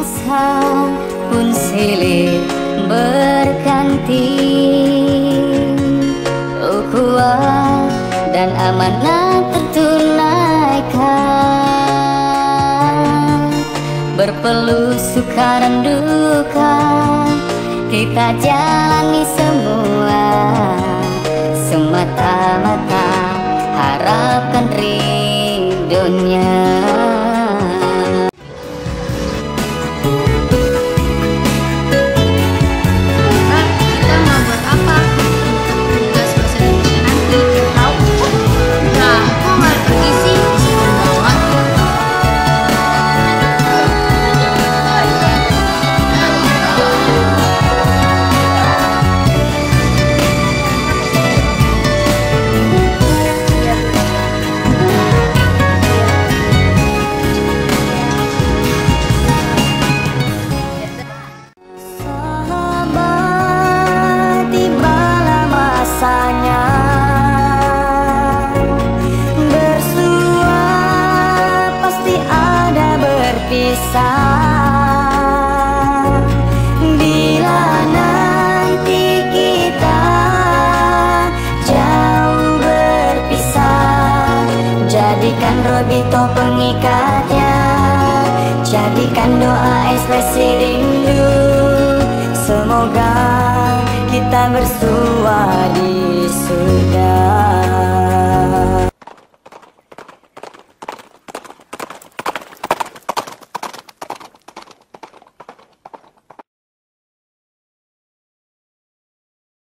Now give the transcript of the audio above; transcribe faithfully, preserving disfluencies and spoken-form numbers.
masa pun silih berganti, ukhuwah dan amanah tertunaikan. Berpeluh suka dan duka kita jalani semua, semata-mata harapkan ridhonya. Bila nanti kita jauh berpisah, jadikan Robito pengikatnya, jadikan doa ekspresi rindu. Semoga kita bersua di surga.